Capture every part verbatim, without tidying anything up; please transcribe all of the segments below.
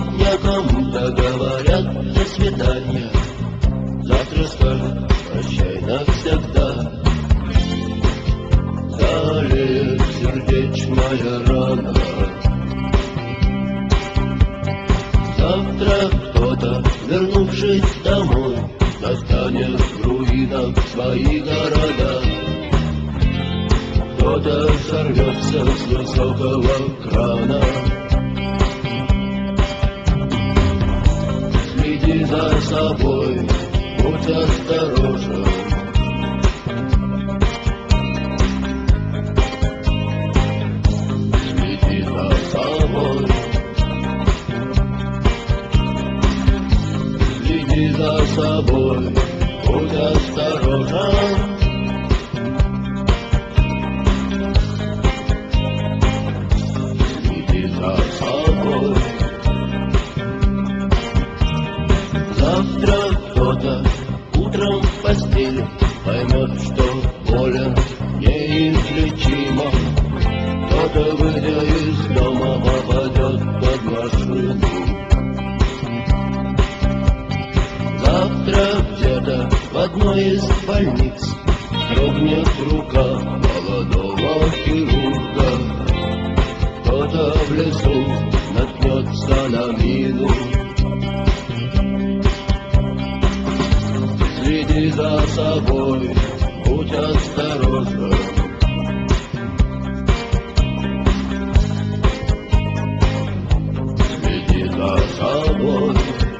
сегодня кому-то говорят до свидания, завтра скажут прощай навсегда. Залит сердечная рана. Завтра кто-то, вернувшись домой, достанет в руинах свои города. Кто-то сорвется с высокого крана. Следи за собой, будь осторожен. Следи за собой. Следи за собой, будь осторожен. Следи за собой. Завтра кто-то утром в постели поймет, что болен неизлечима. Кто-то, выйдя из дома, попадет под машину. Завтра где-то в одной из больниц дрогнет рука молодого хирурга. Кто-то в лесу наткнется на мину. Следи за собой, будь осторожен. Следи за собой.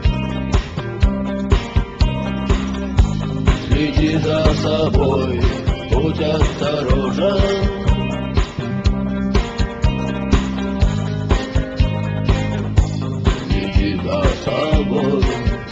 Следи за собой, будь осторожен. Следи за собой.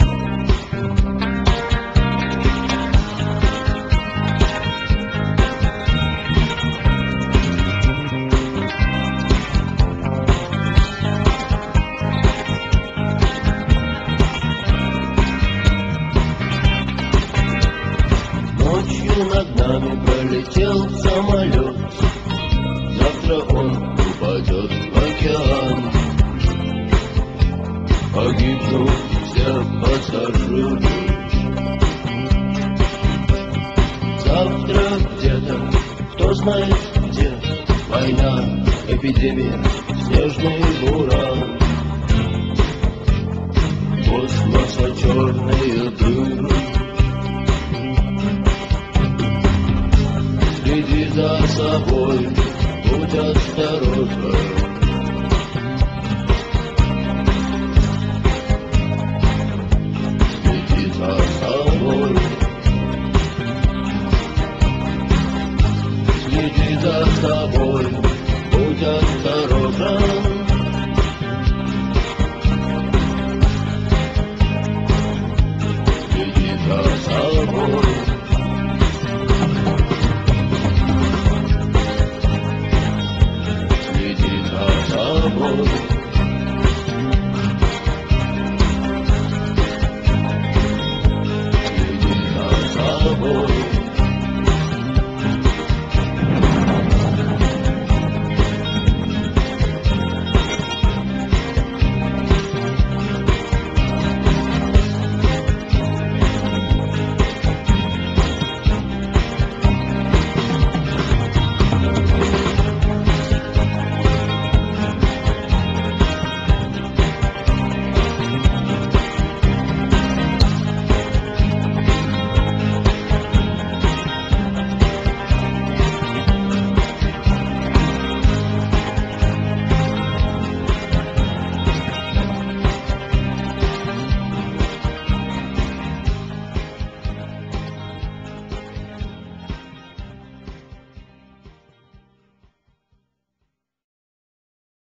Ночью над нами пролетел самолет. Завтра он упадет в океан. Погибнут все пассажиры. Завтра где-то, кто знает где, война, эпидемия, снежный буран. Космоса черные дыры. Следи за собой, будь осторожен.